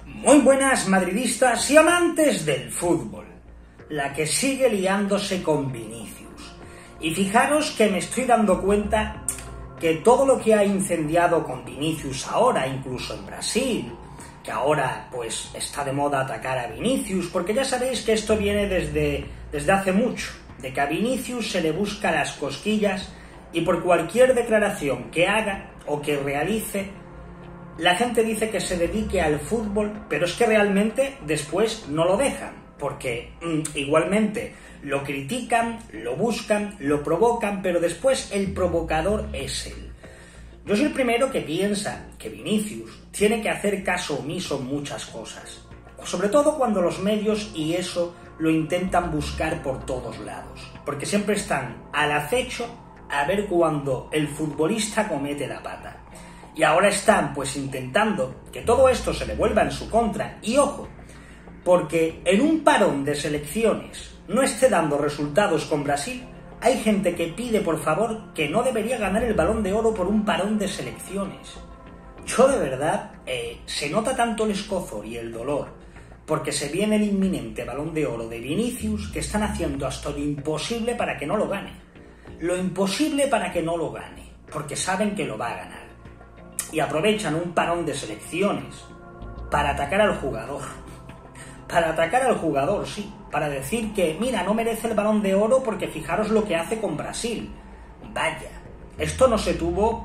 Muy buenas madridistas y amantes del fútbol, la que sigue liándose con Vinicius. Y fijaros que me estoy dando cuenta que todo lo que ha incendiado con Vinicius ahora, incluso en Brasil, que ahora pues está de moda atacar a Vinicius, porque ya sabéis que esto viene desde hace mucho, de que a Vinicius se le busca las cosquillas y por cualquier declaración que haga o que realice, la gente dice que se dedique al fútbol, pero es que realmente después no lo dejan, porque igualmente lo critican, lo buscan, lo provocan, pero después el provocador es él. Yo soy el primero que piensa que Vinicius tiene que hacer caso omiso en muchas cosas, sobre todo cuando los medios y eso lo intentan buscar por todos lados, porque siempre están al acecho a ver cuando el futbolista comete la pata. Y ahora están pues intentando que todo esto se le vuelva en su contra. Y ojo, porque en un parón de selecciones no esté dando resultados con Brasil, hay gente que pide por favor que no debería ganar el Balón de Oro por un parón de selecciones. Yo de verdad, se nota tanto el escozor y el dolor, porque se viene el inminente Balón de Oro de Vinicius, que están haciendo hasta lo imposible para que no lo gane. Lo imposible para que no lo gane, porque saben que lo va a ganar. Y aprovechan un parón de selecciones para atacar al jugador. Para atacar al jugador, sí. Para decir que, mira, no merece el Balón de Oro porque fijaros lo que hace con Brasil. Vaya, esto no se tuvo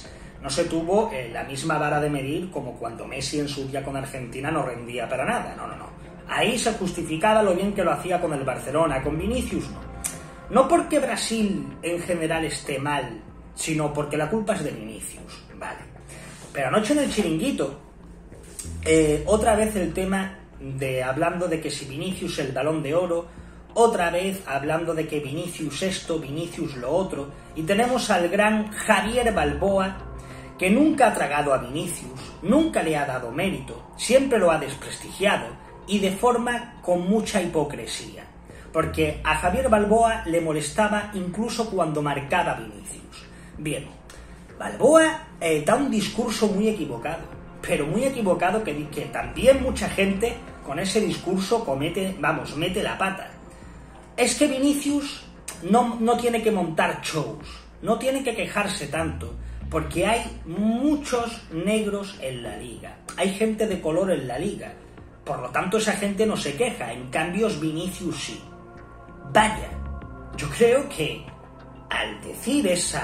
la misma vara de medir como cuando Messi en su día con Argentina no rendía para nada. No. Ahí se justificaba lo bien que lo hacía con el Barcelona, con Vinicius no. No porque Brasil en general esté mal, sino porque la culpa es de Vinicius, vale. Pero anoche en el chiringuito, otra vez el tema de hablando de que si Vinicius el Balón de Oro, otra vez hablando de que Vinicius esto, Vinicius lo otro, y tenemos al gran Javier Balboa, que nunca ha tragado a Vinicius, nunca le ha dado mérito, siempre lo ha desprestigiado, y de forma con mucha hipocresía. Porque a Javier Balboa le molestaba incluso cuando marcaba Vinicius. Bien, Balboa da un discurso muy equivocado, pero muy equivocado que también mucha gente con ese discurso mete la pata. Es que Vinicius no tiene que montar shows, no tiene que quejarse tanto, porque hay muchos negros en la liga, hay gente de color en la liga, por lo tanto esa gente no se queja, en cambio Vinicius sí. Vaya, yo creo que al decir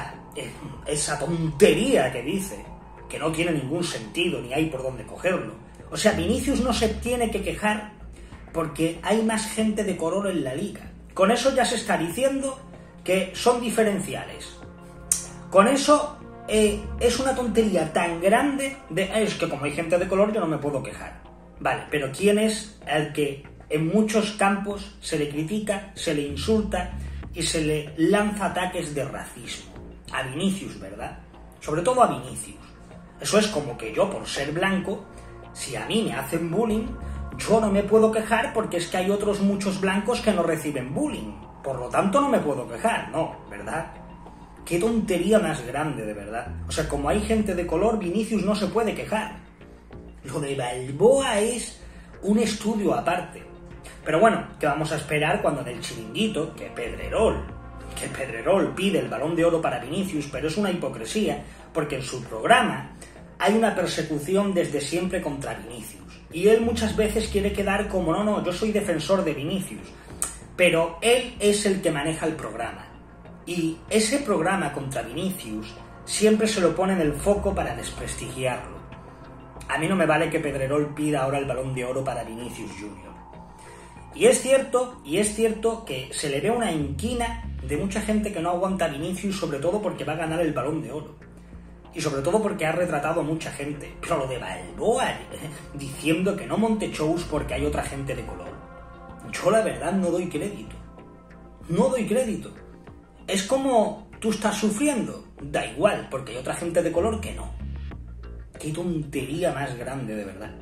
esa tontería que dice, que no tiene ningún sentido ni hay por dónde cogerlo, o sea, Vinicius no se tiene que quejar porque hay más gente de color en la liga. Con eso ya se está diciendo que son diferenciales. Con eso es una tontería tan grande es que como hay gente de color yo no me puedo quejar. Vale, pero ¿quién es el que en muchos campos se le critica, se le insulta y se le lanza ataques de racismo? A Vinicius, ¿verdad? Sobre todo a Vinicius. Eso es como que yo, por ser blanco, si a mí me hacen bullying, yo no me puedo quejar porque es que hay otros muchos blancos que no reciben bullying. Por lo tanto, no me puedo quejar, no, ¿verdad? Qué tontería más grande, de verdad. O sea, como hay gente de color, Vinicius no se puede quejar. Lo de Balboa es un estudio aparte. Pero bueno, ¿qué vamos a esperar cuando en el chiringuito, que Pedrerol pide el Balón de Oro para Vinicius, pero es una hipocresía, porque en su programa hay una persecución desde siempre contra Vinicius. Y él muchas veces quiere quedar como, no, yo soy defensor de Vinicius. Pero él es el que maneja el programa. Y ese programa contra Vinicius siempre se lo pone en el foco para desprestigiarlo. A mí no me vale que Pedrerol pida ahora el Balón de Oro para Vinicius Jr. Y es cierto que se le ve una inquina de mucha gente que no aguanta a Vinicius, sobre todo porque va a ganar el Balón de Oro. Y sobre todo porque ha retratado a mucha gente. Pero lo de Balboa, diciendo que no monte shows porque hay otra gente de color. Yo la verdad no doy crédito. No doy crédito. Es como tú estás sufriendo. Da igual, porque hay otra gente de color que no. Qué tontería más grande, de verdad.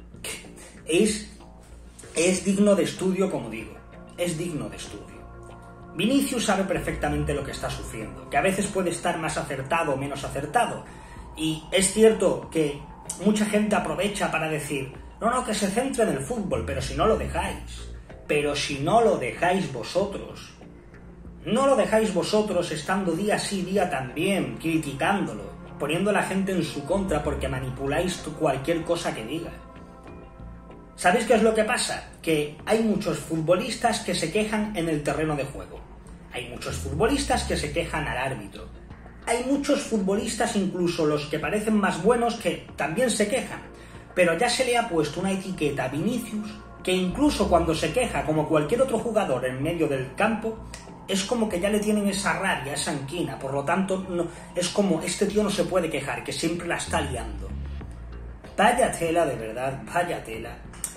Es digno de estudio, como digo. Es digno de estudio. Vinicius sabe perfectamente lo que está sufriendo, que a veces puede estar más acertado o menos acertado. Y es cierto que mucha gente aprovecha para decir, No, que se centre en el fútbol, pero si no lo dejáis. Pero si no lo dejáis vosotros. No lo dejáis vosotros estando día sí, día también, criticándolo, poniendo a la gente en su contra porque manipuláis cualquier cosa que diga. ¿Sabéis qué es lo que pasa? Que hay muchos futbolistas que se quejan en el terreno de juego. Hay muchos futbolistas que se quejan al árbitro. Hay muchos futbolistas, incluso los que parecen más buenos, que también se quejan. Pero ya se le ha puesto una etiqueta a Vinicius que incluso cuando se queja, como cualquier otro jugador en medio del campo, es como que ya le tienen esa rabia, esa anquina. Por lo tanto, no, es como, este tío no se puede quejar, que siempre la está liando. Vaya tela, de verdad, vaya tela.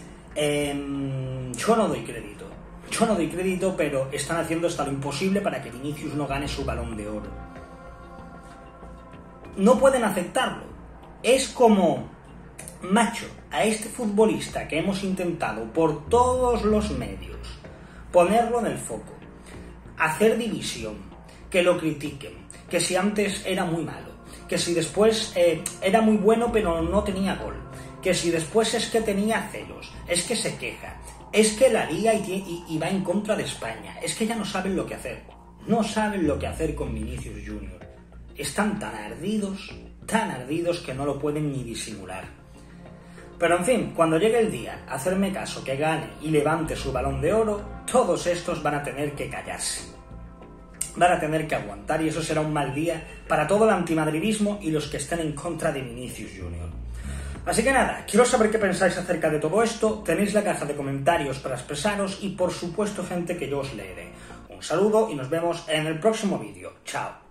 Yo no doy crédito, pero están haciendo hasta lo imposible para que Vinicius no gane su Balón de Oro. No pueden aceptarlo. Es como, macho, a este futbolista que hemos intentado por todos los medios ponerlo en el foco, hacer división, que lo critiquen, que si antes era muy malo, que si después era muy bueno pero no tenía gol, que si después es que tenía celos, es que se queja, es que la lía y va en contra de España, es que ya no saben lo que hacer. No saben lo que hacer con Vinicius Junior. Están tan ardidos que no lo pueden ni disimular. Pero en fin, cuando llegue el día, hacerme caso, que gane y levante su Balón de Oro, todos estos van a tener que callarse. Van a tener que aguantar y eso será un mal día para todo el antimadridismo y los que estén en contra de Vinicius Junior. Así que nada, quiero saber qué pensáis acerca de todo esto, tenéis la caja de comentarios para expresaros y por supuesto gente que yo os leeré. Un saludo y nos vemos en el próximo vídeo. Chao.